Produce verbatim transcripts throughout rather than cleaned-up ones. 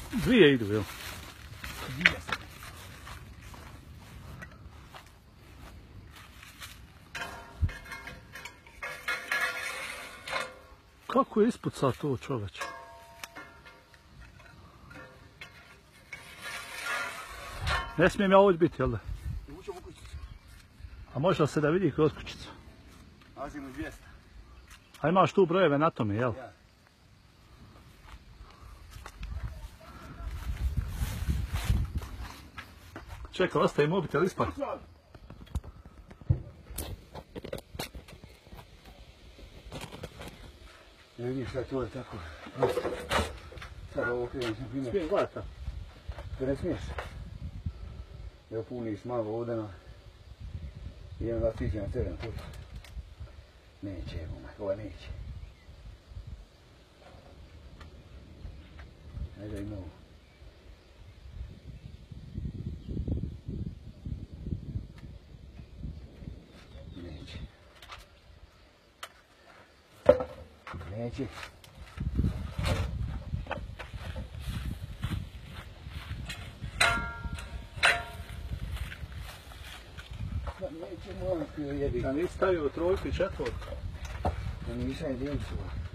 Dvije idu, jel? Dvije se. Kako je ispucao to, čoveč? Ne smijem ja ovdje biti, jel da? Uđemo u kućicu. A može li se da vidi kroz kućicu? Nalazimo dvjesto. A imaš tu brojeve na tome, jel? Ja. Čekaj, ostaje mobitel ispod. Ne vidim šta to je tako. Sad ovo krenem sam primjer. Smijem gledati. Da ne smiješ. Evo puniš malo ovdje na... I onda stiđe na teren put. Neće, bumak, ova neće. Ajde im ovo. Neće. Neće. Pa neće moram koji jebi. Da nisi stavio trojku i četvorku. Da nisam jedincu.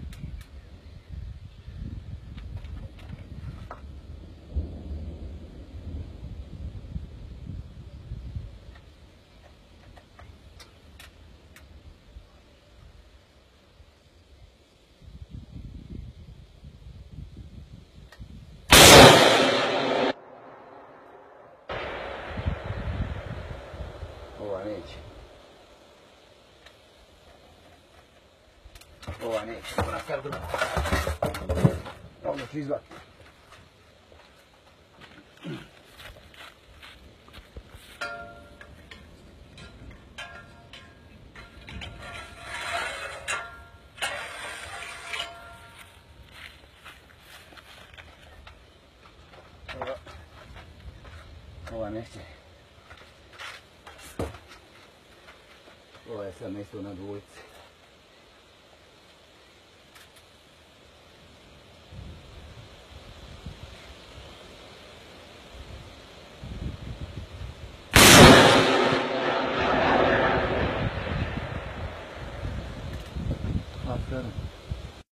Ova neće. Ova neće. Ona sad druga. Ovdje ću izvati. Ova. Ova neće. Ovo je sad mjesto na dvojici.